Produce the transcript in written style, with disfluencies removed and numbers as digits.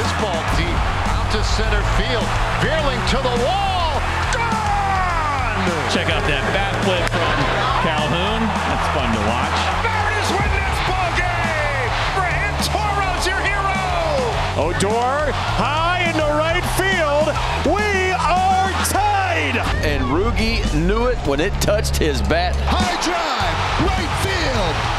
this ball deep out to center field. Veerling to the wall. Gone! Check out that bat flip from Calhoun. That's fun to watch. Mariners win this ball game. Fran Toro's your hero. Odor high into right field. We are tied. And Rugi knew it when it touched his bat. High drive, right field.